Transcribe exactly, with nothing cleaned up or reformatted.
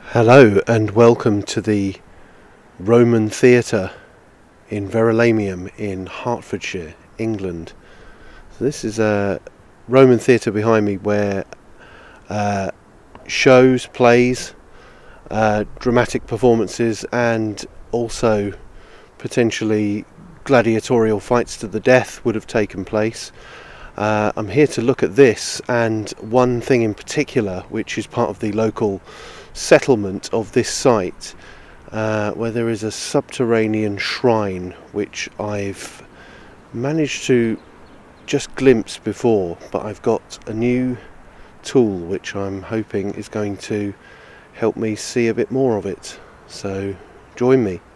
Hello and welcome to the Roman theatre in Verulamium in Hertfordshire, England. So this is a Roman theatre behind me where uh, shows, plays, uh, dramatic performances and also potentially gladiatorial fights to the death would have taken place. Uh, I'm here to look at this and one thing in particular, which is part of the local settlement of this site, uh, where there is a subterranean shrine which I've managed to just glimpse before, but I've got a new tool which I'm hoping is going to help me see a bit more of it. So join me.